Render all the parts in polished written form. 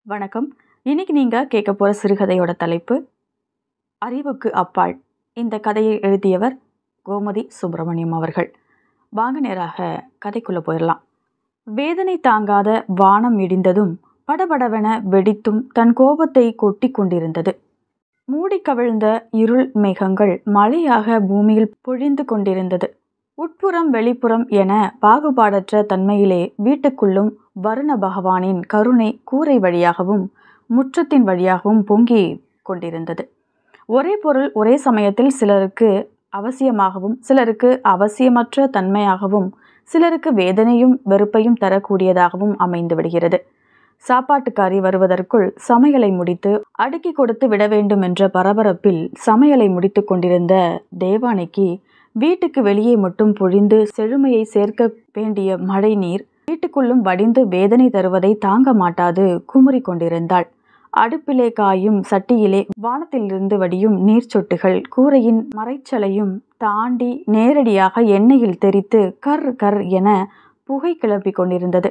வணக்கம். இன்னைக்கு நீங்க கேட்க போற சிறுகதையோட தலைப்பு அறிவுக்கு அப்பால். இந்த கதையை எழுதியவர் கோமதி சுப்பிரமணியம் அவர்கள். வாங்க நேராக கதைக்குள்ள போயிடலாம். வேதனை தாங்காத வானம் இடிந்ததும் படபடவென வெடித்தும் தன் கோபத்தை கொட்டி கொண்டிருந்தது. மூடி கவிழ்ந்த இருள் மேகங்கள் மழையாக பூமியில் பொழிந்து கொண்டிருந்தது. உட்புறம் வெளிப்புறம் என பாகுபாடற்ற தன்மையிலே வீட்டுக்குள்ளும் வருண பகவானின் கருணை கூரை வழியாகவும் முற்றத்தின் வழியாகவும் பொங்கி கொண்டிருந்தது. ஒரே பொருள் ஒரே சமயத்தில் சிலருக்கு அவசியமாகவும் சிலருக்கு அவசியமற்ற தன்மையாகவும் சிலருக்கு வேதனையும் வெறுப்பையும் தரக்கூடியதாகவும் அமைந்து விடுகிறது. சாப்பாட்டுக்காரி வருவதற்குள் சமையலை முடித்து அடுக்கி கொடுத்து விட வேண்டும் என்ற பரபரப்பில் சமையலை முடித்து கொண்டிருந்த தேவானைக்கு வீட்டுக்கு வெளியே மட்டும் பொழிந்து செழுமையை சேர்க்க வேண்டிய மழை நீர் வீட்டுக்குள்ளும் வடிந்து வேதனை தருவதை தாங்க மாட்டாது குமுறி கொண்டிருந்தாள். அடுப்பிலே காயும் சட்டியிலே வானத்திலிருந்து வடியும் நீர் சொட்டுகள் கூரையின் மறைச்சலையும் தாண்டி நேரடியாக எண்ணெயில் தெரித்து கர் கர் என புகை கிளப்பி கொண்டிருந்தது.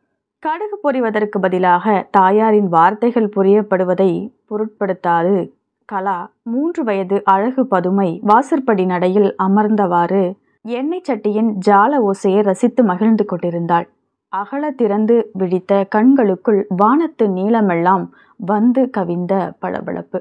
கடுகு பொரிவதற்கு பதிலாக தாயாரின் வார்த்தைகள் புரியப்படுவதை பொருட்படுத்தாது கலா 3 வயது அழகு பதுமை வாசற்படி நடையில் அமர்ந்தவாறு எண்ணெய் சட்டியின் ஜால ஓசையை ரசித்து மகிழ்ந்து கொண்டிருந்தாள். அகல திறந்து விழித்த கண்களுக்குள் வானத்து நீளமெல்லாம் வந்து கவிந்த பளபளப்பு.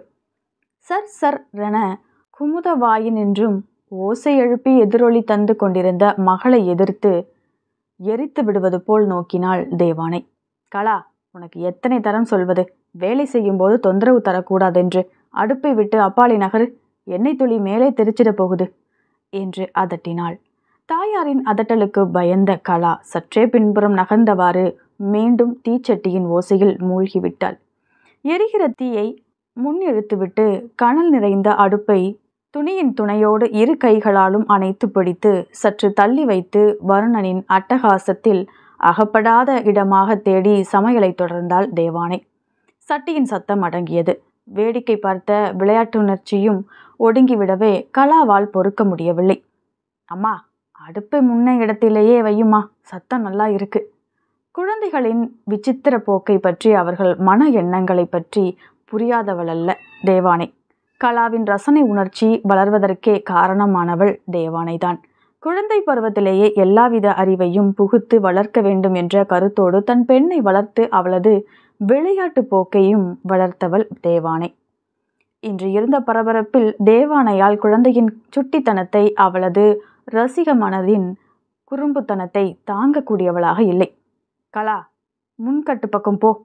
சர் சர் என குமுத வாயினின்றும் ஓசை எழுப்பி எதிரொலி தந்து கொண்டிருந்த மகளை எதிர்த்து எரித்து விடுவது போல் நோக்கினாள் தேவானை. கலா, உனக்கு எத்தனை தரம் சொல்வது? வேலை செய்யும் போது தொந்தரவு தரக்கூடாதென்று. அடுப்பை விட்டு அப்பாலை நகரு, எண்ணெய் துளி மேலே தெரிச்சிட போகுது என்று அதட்டினாள். தாயாரின் அதட்டலுக்கு பயந்த கலா சற்றே பின்புறம் நகர்ந்தவாறு மீண்டும் தீச்சட்டியின் ஓசையில் மூழ்கிவிட்டாள். எரிகிற தீயை முன் இழுத்துவிட்டு கனல் நிறைந்த அடுப்பை துணியின் துணையோடு 2 கைகளாலும் அணைத்து பிடித்து சற்று தள்ளி வைத்து வருணனின் அட்டகாசத்தில் அகப்படாத இடமாக தேடி சமையலை தொடர்ந்தாள் தேவானை. சட்டியின் சத்தம் அடங்கியது. வேடிக்கை பார்த்த விளையாட்டுணர்ச்சியும் ஒடுங்கிவிடவே கலாவால் பொறுக்க முடியவில்லை. அம்மா, அடுப்பை முன்ன இடத்திலேயே வையுமா, சத்தம் நல்லா இருக்கு. குழந்தைகளின் விசித்திர போக்கை பற்றி அவர்கள் மன எண்ணங்களை பற்றி புரியாதவளல்ல தேவானை. கலாவின் ரசனை உணர்ச்சி வளர்வதற்கே காரணமானவள் தேவானைதான். குழந்தை பருவத்திலேயே எல்லாவித அறிவையும் புகுத்து வளர்க்க வேண்டும் என்ற கருத்தோடு தன் பெண்ணை வளர்த்து அவளது விளையாட்டு போக்கையும் வளர்த்தவள் தேவானை. இன்று இருந்த பரபரப்பில் தேவானையால் குழந்தையின் சுட்டித்தனத்தை அவளது ரசிக மனதின் குறும்புத்தனத்தை தாங்கக்கூடியவளாக இல்லை. கலா, முன்கட்டு பக்கம் போ,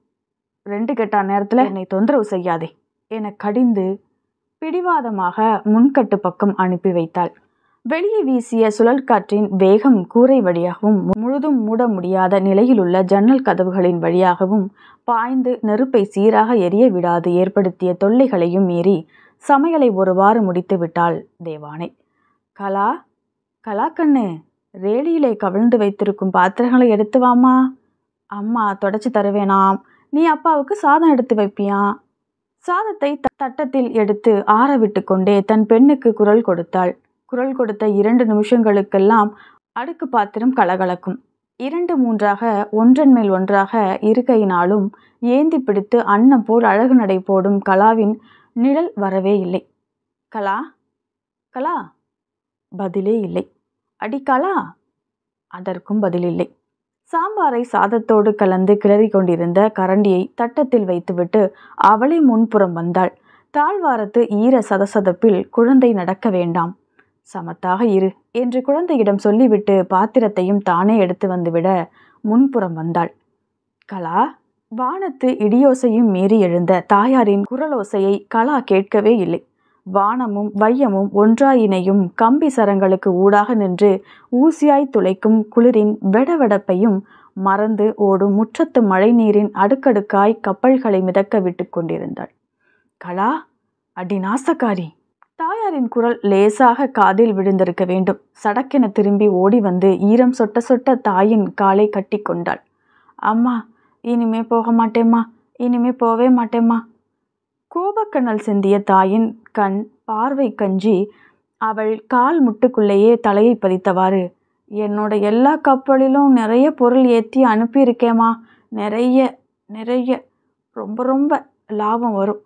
2 கெட்டா நேரத்தில் என்னை தொந்தரவு செய்யாதே என கடிந்து பிடிவாதமாக முன்கட்டு பக்கம் அனுப்பி வைத்தாள். வெளியே வீசிய சுழல் காற்றின் வேகம் கூரை வழியாகவும் முழுதும் மூட முடியாத நிலையிலுள்ள ஜன்னல் கதவுகளின் வழியாகவும் பாய்ந்து நெருப்பை சீராக எரிய விடாது ஏற்படுத்திய தொல்லைகளையும் மீறி சமையலை ஒருவாறு முடித்து விட்டாள் தேவானை. கலா, கலாக்கண்ணு, ரேடியிலே கவிழ்ந்து வைத்திருக்கும் பாத்திரங்களை எடுத்து வாமா. அம்மா தொடச்சி தருவேனாம், நீ அப்பாவுக்கு சாதம் எடுத்து வைப்பியா? சாதத்தை தட்டத்தில் எடுத்து ஆற விட்டு கொண்டே தன் பெண்ணுக்கு குரல் கொடுத்தாள். குரல் கொடுத்த 2 நிமிஷங்களுக்கெல்லாம் அடுக்கு பாத்திரம் கலகலக்கும். 2 3ஆக ஒன்றன் மேல் ஒன்றாக இருக்கையினாலும் ஏந்தி பிடித்து அன்னம் போல் அழகு நடை போடும் கலாவின் நிழல் வரவே இல்லை. கலா, கலா, பதிலே இல்லை. அடி கலா, அதற்கும் பதிலில்லை. சாம்பாரை சாதத்தோடு கலந்து கிளறி கொண்டிருந்த கரண்டியை தட்டத்தில் வைத்துவிட்டு அவளே முன்புறம் வந்தாள். தாழ்வாரத்து ஈர சதசதப்பில் குழந்தை நடக்க வேண்டாம், சமத்தாக இரு என்று குழந்தையிடம் சொல்லிவிட்டு பாத்திரத்தையும் தானே எடுத்து வந்துவிட முன்புறம் வந்தாள். கலா, வானத்து இடியோசையும் மீறி எழுந்த தாயாரின் குரலோசையை கலா கேட்கவே இல்லை. வானமும் வையமும் ஒன்றாயினையும் கம்பி சரங்களுக்கு ஊடாக நின்று ஊசியாய் துளைக்கும் குளிரின் வெடவெடப்பையும் மறந்து ஓடும் முற்றத்து மழை நீரின் அடுக்கடுக்காய் கப்பல்களை மிதக்க விட்டு கொண்டிருந்தாள். கலா, அடி நாசக்காரி! தாயாரின் குரல் லேசாக காதில் விழுந்திருக்க வேண்டும். சடக்கென திரும்பி ஓடி வந்து ஈரம் சொட்ட சொட்ட தாயின் காலை கட்டி கொண்டாள். அம்மா, இனிமே போக மாட்டேம்மா, இனிமே போவே மாட்டேம்மா. கோபக்கண்ணல் சிந்திய தாயின் கண் பார்வை கஞ்சி அவள் கால் முட்டுக்குள்ளேயே தலையை பதித்தவாறு, என்னோட எல்லா கப்பலிலும் நிறைய பொருள் ஏற்றி அனுப்பியிருக்கேம்மா, நிறைய நிறைய ரொம்ப ரொம்ப லாபம் வரும்.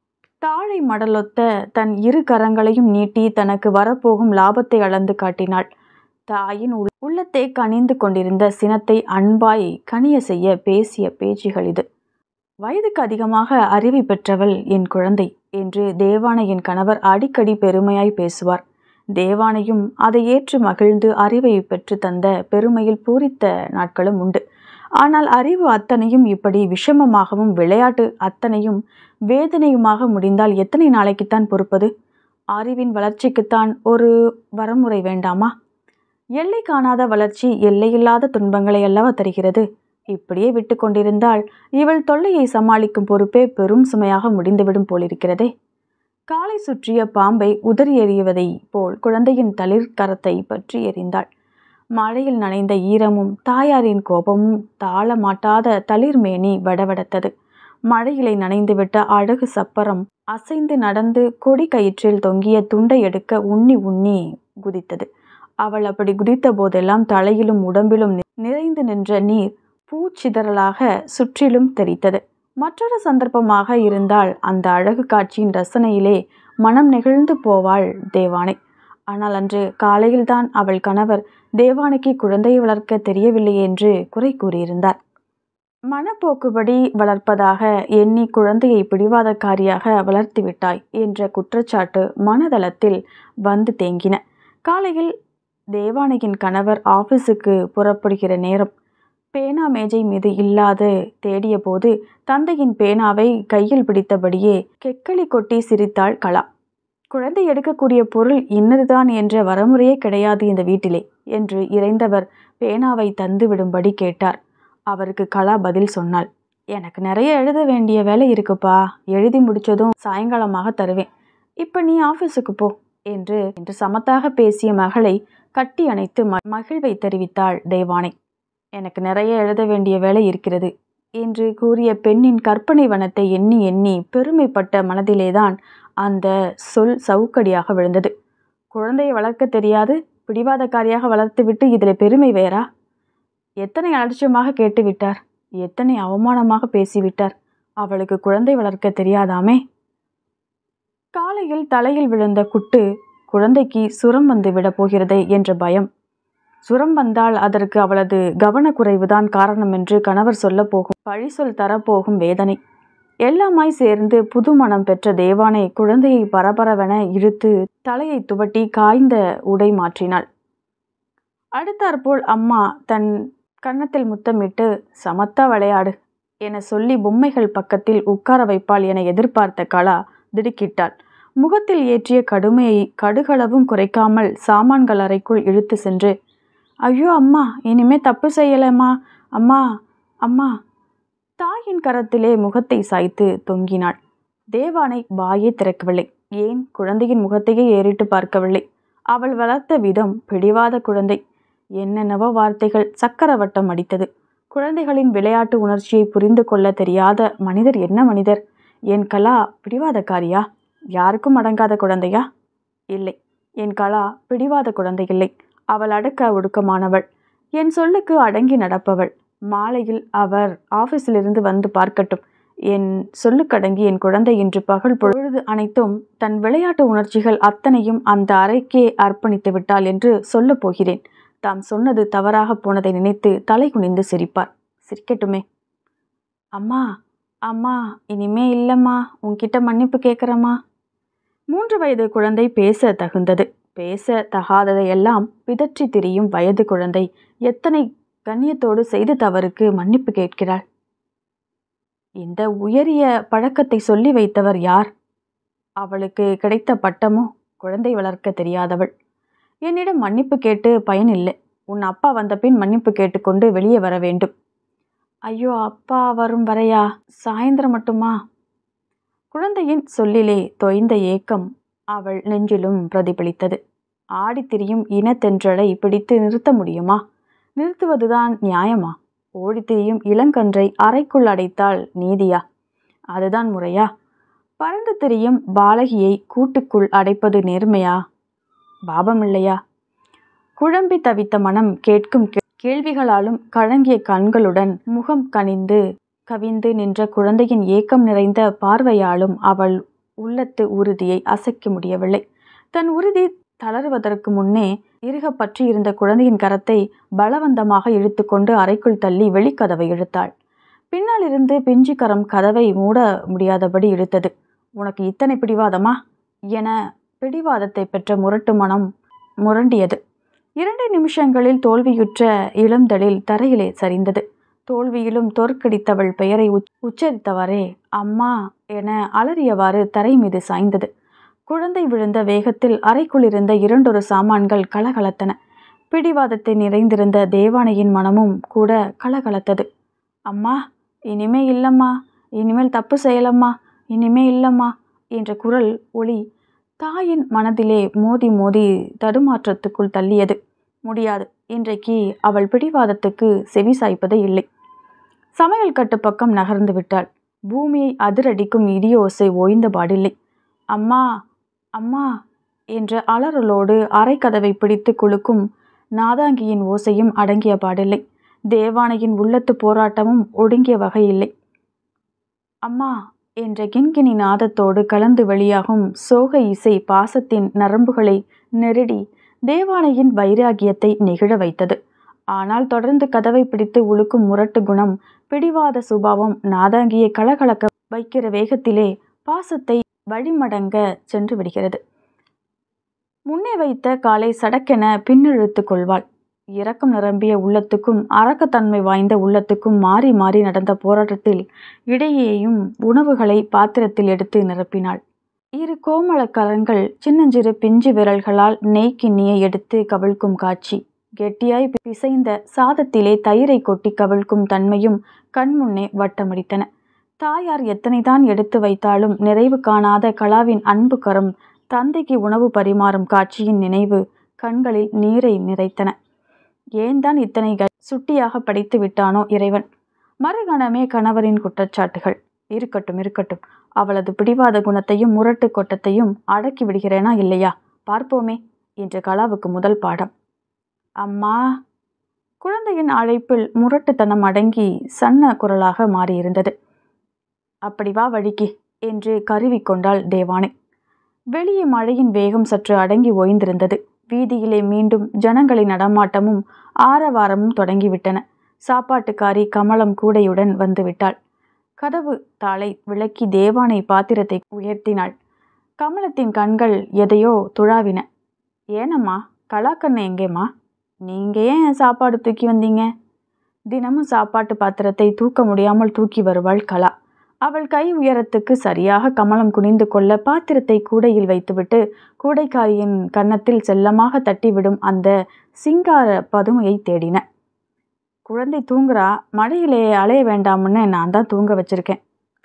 தாழை மடலொத்த தன் இரு கரங்களையும் நீட்டி தனக்கு வரப்போகும் லாபத்தை அளந்து காட்டினாள். தாயின் உள்ளத்தை கனிந்து கொண்டிருந்த சினத்தை அன்பாய் கனிய செய்ய பேசிய பேச்சுகள் இது. வயதுக்கு அதிகமாக அறிவை பெற்றவள் என் குழந்தை என்று தேவானையின் கணவர் அடிக்கடி பெருமையாய் பேசுவார். தேவானையும் அதை ஏற்று மகிழ்ந்து அறிவை பெற்று தந்த பெருமையில் பூரித்த நாட்களும் உண்டு. ஆனால் அறிவு அத்தனையும் இப்படி விஷமமாகவும் விளையாட்டு அத்தனையும் வேதனையுமாக முடிந்தால் எத்தனை நாளைக்குத்தான் பொறுப்பது? அறிவின் வளர்ச்சிக்குத்தான் ஒரு வரமுறை வேண்டாமா? எல்லை காணாத வளர்ச்சி எல்லையில்லாத துன்பங்களை அல்லவா தருகிறது. இப்படியே விட்டு கொண்டிருந்தால் இவள் தொல்லையை சமாளிக்கும் பொறுப்பே பெரும் சுமையாக முடிந்துவிடும் போலிருக்கிறதே. காலை சுற்றிய பாம்பை உதறி எறிவதை போல் குழந்தையின் தளிர்கரத்தை பற்றி எறிந்தாள். மழையில் நனைந்த ஈரமும் தாயாரின் கோபமும் தாள மாட்டாத தளிர்மேனி வடவடத்தது. மழையிலை நனைந்துவிட்ட அழகு சப்பரம் அசைந்து நடந்து கொடி கயிற்றில் தொங்கிய துண்டை எடுக்க உண்ணி உண்ணி குதித்தது. அவள் அப்படி குதித்த போதெல்லாம் தலையிலும் உடம்பிலும் நிறைந்து நின்ற நீர் பூச்சிதறலாக சுற்றிலும் தெரித்தது. மற்றொரு சந்தர்ப்பமாக இருந்தால் அந்த அழகு காட்சியின் ரசனையிலே மனம் நெகிழ்ந்து போவாள் தேவானை. ஆனால் அன்று காலையில்தான் அவள் கணவர் தேவானைக்கு குழந்தையை வளர்க்க தெரியவில்லை என்று குறை கூறியிருந்தார். மனப்போக்குபடி வளர்ப்பதாக எண்ணி குழந்தையை பிடிவாதக்காரியாக வளர்த்துவிட்டாய் என்ற குற்றச்சாட்டு மனதளத்தில் வந்து தேங்கின. காலையில் தேவானையின் கணவர் ஆபீஸுக்கு புறப்படுகிற நேரம். பேனா மேஜை மீது இல்லாது தேடிய போது தந்தையின் பேனாவை கையில் பிடித்தபடியே கெக்களி கொட்டி சிரித்தாள் கலா. குழந்தை எடுக்கக்கூடிய பொருள் இன்னதுதான் என்ற வரமுறையே கிடையாது இந்த வீட்டிலே என்று இறைந்தவர் பேனாவை தந்து விடும்படி கேட்டார். அவருக்கு கலா பதில் சொன்னாள். எனக்கு நிறைய எழுத வேண்டிய வேலை இருக்குப்பா, எழுதி முடிச்சதும் சாயங்காலமாக தருவேன். இப்போ நீ ஆஃபீஸுக்கு போ என்று சமத்தாக பேசிய மகளை கட்டி அணைத்து மகிழ்வை தெரிவித்தாள் தேவானை. எனக்கு நிறைய எழுத வேண்டிய வேலை இருக்கிறது என்று கூறிய பெண்ணின் கற்பனை வனத்தை எண்ணி எண்ணி பெருமைப்பட்ட மனதிலேதான் அந்த சொல் சவுக்கடியாக விழுந்தது. குழந்தையை வளர்க்க தெரியாது, பிடிவாதக்காரியாக வளர்த்துவிட்டு இதில் பெருமை வேறா? எத்தனை அலட்சியமாக கேட்டுவிட்டார், எத்தனை அவமானமாக பேசிவிட்டார். அவளுக்கு குழந்தை வளர்க்க தெரியாதாமே. காலையில் தலையில் விழுந்த குட்டு குழந்தைக்கு சுரம் வந்து விட போகிறதே என்ற பயம். சுரம் வந்தால் அதற்கு அவளது கவனக்குறைவுதான் காரணம் என்று கணவர் சொல்ல போகும் பழி சொல் தரப்போகும் வேதனை எல்லாமாய் சேர்ந்து புது மனம் பெற்ற தேவானை குழந்தையை பரபரவென இழுத்து தலையை துவட்டி காய்ந்த உடை மாற்றினாள். அடுத்தாற்போல் அம்மா தன் கன்னத்தில் முத்தமிட்டு சமத்தா விளையாடு என சொல்லி பொம்மைகள் பக்கத்தில் உட்கார வைப்பாள் என எதிர்பார்த்த கலா திடுக்கிட்டாள். முகத்தில் ஏற்றிய கடுமையை கடுகளவும் குறைக்காமல் சாமான்கள் அறைக்குள் இழுத்து சென்று, ஐயோ அம்மா, இனிமே தப்பு செய்யலம்மா, அம்மா அம்மா. தாயின் கரத்திலே முகத்தை சாய்த்து தொங்கினாள். தேவானை வாயே திறக்கவில்லை. ஏன் குழந்தையின் முகத்தையே ஏறிட்டு பார்க்கவில்லை. அவள் வளர்த்த விதம் பிடிவாத குழந்தை. என்னென்னவோ வார்த்தைகள் சக்கரவட்டம் அடித்தது. குழந்தைகளின் விளையாட்டு உணர்ச்சியை புரிந்து கொள்ள தெரியாத மனிதர் என்ன மனிதர்? என் கலா பிடிவாதக்காரியா? யாருக்கும் அடங்காத குழந்தையா? இல்லை, என் கலா பிடிவாத குழந்தை இல்லை. அவள் அடக்க ஒடுக்கமானவள், என் சொல்லுக்கு அடங்கி நடப்பவள். மாலையில் அவர் ஆபீஸிலிருந்து வந்து பார்க்கட்டும். என் சொல்லுக்கடங்கி என் குழந்தை இன்று பகல் பொழுது அனைத்தும் தன் விளையாட்டு உணர்ச்சிகள் அத்தனையும் அந்த அறைக்கே அர்ப்பணித்து விட்டாள் என்று சொல்லப் போகிறேன். தாம் சொன்னது தவறாக போனதை நினைத்து தலை குனிந்து சிரிப்பார். சிரிக்கட்டுமே. அம்மா அம்மா, இனிமே இல்லைம்மா, உன்கிட்ட மன்னிப்பு கேட்குறம்மா. 3 வயது குழந்தை பேச தகுந்தது. பேச தகாததையெல்லாம் பிதற்றி திரியும் வயது குழந்தை எத்தனை கண்ணியத்தோடு செய்த தவறுக்கு மன்னிப்பு கேட்கிறாள். இந்த உயரிய பழக்கத்தை சொல்லி வைத்தவர் யார்? அவளுக்கு கிடைத்த பட்டமோ குழந்தை வளர்க்க தெரியாதவள். என்னிடம் மன்னிப்பு கேட்டு பயனில்லை. உன் அப்பா வந்த பின் மன்னிப்பு கேட்டுக்கொண்டு வெளியே வர வேண்டும். ஐயோ, அப்பா வரும் வரையா? சாயந்தரம் மட்டுமா? குழந்தையின் சொல்லிலே தொய்ந்த ஏக்கம் அவள் நெஞ்சிலும் பிரதிபலித்தது. ஆடித்திரியும் இனத்தென்றலை பிடித்து நிறுத்த முடியுமா? நிறுத்துவதுதான் நியாயமா? ஓடித்திரியும் இளங்கன்றை அறைக்குள் அடைத்தால் நீதியா? அதுதான் முறையா? பறந்து திரியும் பாலகியை கூட்டுக்குள் அடைப்பது நேர்மையா? பாபமில்லையா? குழம்பி தவித்த மனம் கேட்கும் கேள்விகளாலும் கலங்கிய கண்களுடன் முகம் கனிந்து கவிந்து நின்ற குழந்தையின் ஏக்கம் நிறைந்த பார்வையாலும் அவள் உள்ளத்து உறுதியை அசைக்க முடியவில்லை. தன் உறுதி தளருவதற்கு முன்னே இறுக பற்றி இருந்த குழந்தையின் கரத்தை பலவந்தமாக இழுத்துக்கொண்டு அறைக்குள் தள்ளி வெளிக்கதவை இழுத்தாள். பின்னால் இருந்து பிஞ்சு கரம் கதவை மூட முடியாதபடி இழுத்தது. உனக்கு இத்தனை பிடிவாதமா என பிடிவாதத்தை பெற்ற முரட்டு மனம் முரண்டியது. 2 நிமிஷங்களில் தோல்வியுற்ற இளந்தளில் தரையிலே சரிந்தது. தோல்வியிலும் தோற்கடித்தவள் பெயரை உச்சரித்தவாறே அம்மா என அலறியவாறு தரை மீது சாய்ந்தது. குழந்தை விழுந்த வேகத்தில் அறைக்குள் இருந்த 2 சாமான்கள் கலகலத்தன. பிடிவாதத்தை நிறைந்திருந்த தேவானையின் மனமும் கூட கலகலத்தது. அம்மா, இனிமே இல்லம்மா, இனிமேல் தப்பு செய்யலம்மா, இனிமே இல்லம்மா என்ற குரல் ஒளி தாயின் மனதிலே மோதி மோதி தடுமாற்றத்துக்குள் தள்ளியது. முடியாது, இன்றைக்கு அவள் பிடிவாதத்துக்கு செவி சாய்ப்பதே இல்லை. சமையல் கட்டு பக்கம் நகர்ந்து விட்டாள். பூமியை அதிரடிக்கும் இடியோசை ஓய்ந்த பாடில்லை. அம்மா, அம்மா என்ற அலறலோடு அரைக்கதவை பிடித்து குலுக்கும் நாதாங்கியின் ஓசையும் அடங்கிய பாடில்லை. தேவானையின் உள்ளத்து போராட்டமும் ஒடுங்கிய வகையில்லை. அம்மா என்ற கிண்கிணி நாதத்தோடு கலந்து வெளியாகும் சோக இசை பாசத்தின் நரம்புகளை நெருடி தேவானையின் வைராகியத்தை நெகிழ வைத்தது. ஆனால் தொடர்ந்து கதவை பிடித்து உழுக்கும் முரட்டு குணம், பிடிவாத சுபாவம் நாதாங்கியை கலகலக்க வைக்கிற வேகத்திலே பாசத்தை வழிமடங்க சென்று விடுகிறது. முன்னே வைத்த காலை சடக்கென பின்னிழுத்து கொள்வாள். இரக்கம் நிரம்பிய உள்ளத்துக்கும் அரக்கத்தன்மை வாய்ந்த உள்ளத்துக்கும் மாறி மாறி நடந்த போராட்டத்தில் இடையேயும் உணவுகளை பாத்திரத்தில் எடுத்து நிரப்பினாள். 2 கோமள கரங்கள் சின்னஞ்சிறு பிஞ்சு விரல்களால் நெய் கிண்ணியை எடுத்து கவிழ்க்கும் காட்சி, கெட்டியாய் பிசைந்த சாதத்திலே தயிரை கொட்டி கவிழ்க்கும் தன்மையும் கண்முன்னே வட்டமடித்தன. தாயார் எத்தனைதான் எடுத்து வைத்தாலும் நிறைவு காணாத கலாவின் அன்பு கரம் தந்தைக்கு உணவு பரிமாறும் காட்சியின் நினைவு கண்களில் நீரை நிறைத்தன. ஏன்தான் இத்தனை சுட்டியாக படைத்து விட்டானோ இறைவன். மறுகணமே கணவரின் குற்றச்சாட்டுகள். இருக்கட்டும் இருக்கட்டும், அவளது பிடிவாத குணத்தையும் முரட்டு கொட்டத்தையும் அடக்கி விடுகிறேனா இல்லையா பார்ப்போமே என்ற கலாவுக்கு முதல் பாடம். அம்மா. குழந்தையின் அழைப்பில் முரட்டுத்தனம் அடங்கி சன்ன குரலாக மாறியிருந்தது. அப்படி வா வழிக்கு என்று கருவிக்கொண்டாள் தேவானை. வெளியே மழையின் வேகம் சற்று அடங்கி ஓய்ந்திருந்தது. வீதியிலே மீண்டும் ஜனங்களின் நடமாட்டமும் ஆரவாரமும் தொடங்கிவிட்டன. சாப்பாட்டுக்காரி கமலம் கூடையுடன் வந்து விட்டாள். கதவு தாளை விளக்கி தேவானை பாத்திரத்தை உயர்த்தினாள். கமலத்தின் கண்கள் எதையோ துழாவின. ஏனம்மா, கலாக்கண்ணு எங்கேம்மா? நீங்க ஏன் சாப்பாடு தூக்கி வந்தீங்க? தினமும் சாப்பாட்டு பாத்திரத்தை தூக்க முடியாமல் தூக்கி வருவாள் கலா. அவள் கை உயரத்துக்கு சரியாக கமலம் குனிந்து கொள்ள பாத்திரத்தை கூடையில் வைத்துவிட்டு கூடைக்காரியின் கன்னத்தில் செல்லமாக தட்டிவிடும் அந்த சிங்கார பதுமையை தேடின. குழந்தை தூங்குறா, மழையிலே அலைய வேண்டாம்னு நான் தான் தூங்க வச்சிருக்கேன்.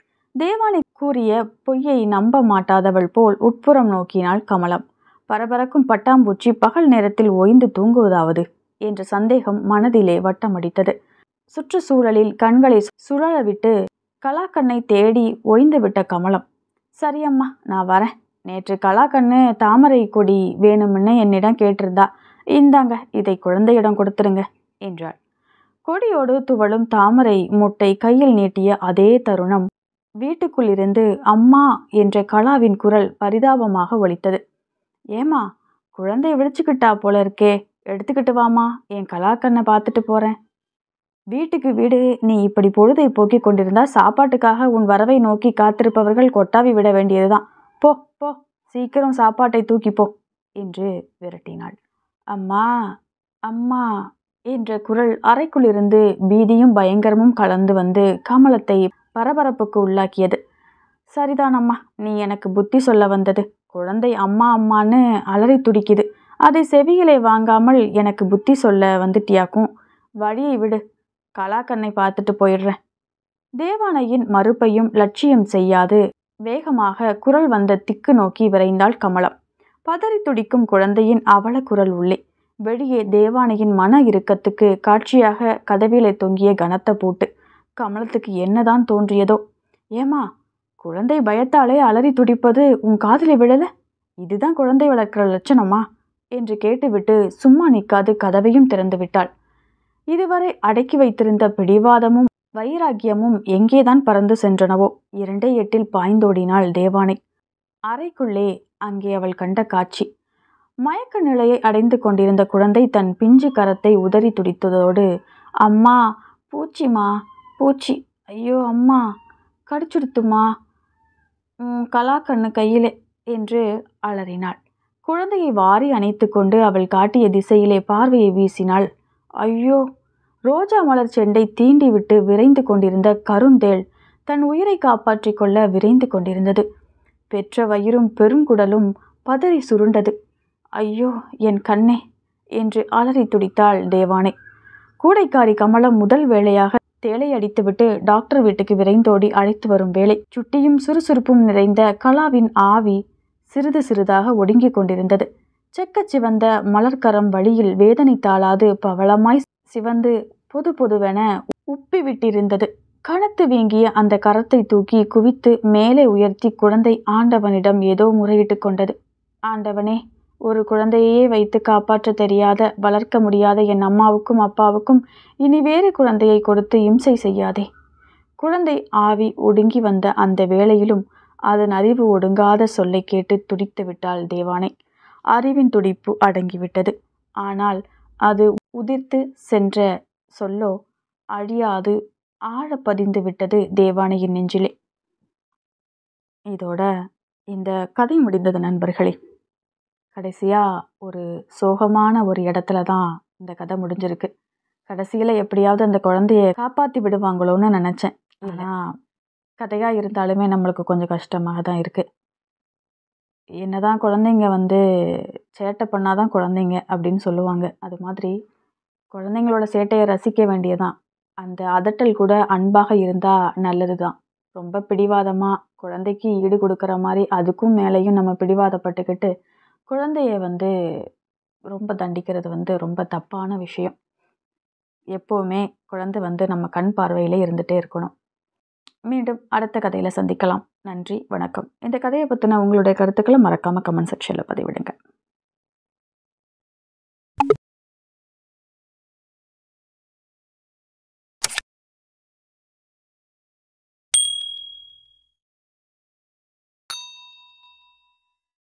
தேவானை கூறிய பொய்யை நம்ப மாட்டாதவள் போல் உட்புறம் நோக்கினாள் கமலம். பரபரக்கும் பட்டாம்பூச்சி பகல் நேரத்தில் ஓய்ந்து தூங்குவதாவது என்ற சந்தேகம் மனதிலே வட்டமடித்தது. சுற்றுச்சூழலில் கண்களை சுழலவிட்டு கலாக்கண்ணை தேடி ஓய்ந்து விட்ட கமலம், சரியம்மா, நான் வரேன். நேற்று கலாக்கண்ணு தாமரை கொடி வேணும்னு என்னிடம் கேட்டிருந்தா. இந்தாங்க, இதை குழந்தையிடம் கொடுத்துருங்க என்றாள். கொடியோடு துவளும் தாமரை முட்டை கையில் நீட்டிய அதே தருணம் வீட்டுக்குள் இருந்து அம்மா என்ற கலாவின் குரல் பரிதாபமாக ஒலித்தது. ஏமா, குழந்தை விழிச்சுக்கிட்டா போல இருக்கே, எடுத்துக்கிட்டு வாமா, என் கலாக்கண்ணை பார்த்துட்டு போறேன். வீட்டுக்கு வீடு நீ இப்படி பொழுதை போக்கிக் கொண்டிருந்தா சாப்பாட்டுக்காக உன் வரவை நோக்கி காத்திருப்பவர்கள் கொட்டாவி விட வேண்டியதுதான். போ போ, சீக்கிரம் சாப்பாட்டை தூக்கிப்போ என்று விரட்டினாள். அம்மா, அம்மா என்ற குரல் அறைக்குள்ளிருந்து பீதியும் பயங்கரமும் கலந்து வந்து கமலத்தை பரபரப்புக்கு உள்ளாக்கியது. சரிதான் அம்மா, நீ எனக்கு புத்தி சொல்ல வந்தது. குழந்தை அம்மா அம்மான்னு அலறி துடிக்குது. அதை செவியிலே வாங்காமல் எனக்கு புத்தி சொல்ல வந்துட்டியாக்கும். வழியை விடு, கலாக்கண்ணை பார்த்துட்டு போயிடுறேன். தேவானையின் மறுப்பையும் லட்சியம் செய்யாது வேகமாக குரல் வந்த திக்கு நோக்கி விரைந்தாள் கமலம். பதறி துடிக்கும் குழந்தையின் அவல குரல் உள்ளே. வெளியே தேவானையின் மன இறுக்கத்துக்கு காட்சியாக கதவிலே தொங்கிய கனத்த பூட்டு. கமலத்துக்கு என்னதான் தோன்றியதோ. ஏமா, குழந்தை பயத்தாலே அலறி துடிப்பது உன் காதிலே விழல? இதுதான் குழந்தை வளர்க்கிற லட்சணமா என்று கேட்டுவிட்டு சும்மா நிற்காது கதவையும் திறந்து விட்டாள். இதுவரை அடக்கி வைத்திருந்த பிடிவாதமும் வைராக்கியமும் எங்கேதான் பறந்து சென்றனவோ 2 எட்டில் பாய்ந்தோடினாள் தேவானை. அறைக்குள்ளே அங்கே அவள் கண்ட காட்சி. மயக்க நிலையை அடைந்து கொண்டிருந்த குழந்தை தன் பிஞ்சு கரத்தை உதறி துடித்ததோடு, அம்மா, பூச்சிமா, பூச்சி, ஐயோ அம்மா, கடிச்சுடுத்துமா, கலாக்கண்ணு கையிலே என்று அலறினாள். குழந்தையை வாரி அணைத்து கொண்டு அவள் காட்டிய திசையிலே பார்வையை வீசினாள். ஐயோ! ரோஜா மலர் செண்டை தீண்டிவிட்டு விரைந்து கொண்டிருந்த கருந்தேள் தன் உயிரை காப்பாற்றிக் கொள்ள விரைந்து கொண்டிருந்தது. பெற்ற வயிறும் பெருங்குடலும் பதறி சுருண்டது. ஐயோ என் கண்ணே என்று அலறி துடித்தாள் தேவானை. கூடைக்காரி கமலம் முதல் வேளையாக தேளை அடித்துவிட்டு டாக்டர் வீட்டுக்கு விரைந்தோடி அழைத்து வரும் வேளை. சுட்டியும் சுறுசுறுப்பும் நிறைந்த கலாவின் ஆவி சிறிது சிறிதாக ஒடுங்கி கொண்டிருந்தது. செக்கச் சிவந்த மலர்கரம் வழியில் வேதனை தாளாது பவளமாய் சிவந்து பொது பொதுவென உப்பிவிட்டிருந்தது. கனத்து வீங்கிய அந்த கரத்தை தூக்கி குவித்து மேலே உயர்த்தி குழந்தை ஆண்டவனிடம் ஏதோ முறையிட்டு கொண்டது. ஆண்டவனே, ஒரு குழந்தையே வைத்து காப்பாற்ற தெரியாத, வளர்க்க முடியாத என் அம்மாவுக்கும் அப்பாவுக்கும் இனி வேறு குழந்தையை கொடுத்து இம்சை செய்யாதே. குழந்தை ஆவி ஒடுங்கி வந்த அந்த வேளையிலும் அதன் அறிவு ஒடுங்காத சொல்லை கேட்டு துடித்து விட்டாள் தேவானை. அறிவின் துடிப்பு அடங்கிவிட்டது. ஆனால் அது உதிர்த்து சென்ற சொல்லோ அழியாது ஆழ பதிந்து விட்டது தேவானையின் நெஞ்சிலே. இதோட இந்த கதை முடிந்தது நண்பர்களே. கடைசியாக ஒரு சோகமான ஒரு இடத்துல தான் இந்த கதை முடிஞ்சிருக்கு. கடைசியில் எப்படியாவது அந்த குழந்தைய காப்பாற்றி விடுவாங்களோன்னு நினச்சேன். ஆனால் கதையாக இருந்தாலுமே நம்மளுக்கு கொஞ்சம் கஷ்டமாக தான் இருக்குது. என்னதான் குழந்தைங்க சேட்டை பண்ணாதான் குழந்தைங்க அப்படின்னு சொல்லுவாங்க. அது மாதிரி குழந்தைங்களோட சேட்டையை ரசிக்க வேண்டியதான். அந்த அதட்டல் கூட அன்பாக இருந்தால் நல்லது தான். ரொம்ப பிடிவாதமாக குழந்தைக்கு ஈடு கொடுக்குற மாதிரி அதுக்கும் மேலேயும் நம்ம பிடிவாதப்பட்டுக்கிட்டு குழந்தைய ரொம்ப தண்டிக்கிறது ரொம்ப தப்பான விஷயம். எப்போவுமே குழந்தை நம்ம கண் பார்வையிலே இருந்துகிட்டே இருக்கணும். மீண்டும் அடுத்த கதையில் சந்திக்கலாம். நன்றி, வணக்கம். இந்த கதையை பற்றின உங்களுடைய கருத்துக்களை மறக்காமல் கமெண்ட் செக்ஷனில் பதிவிடுங்க.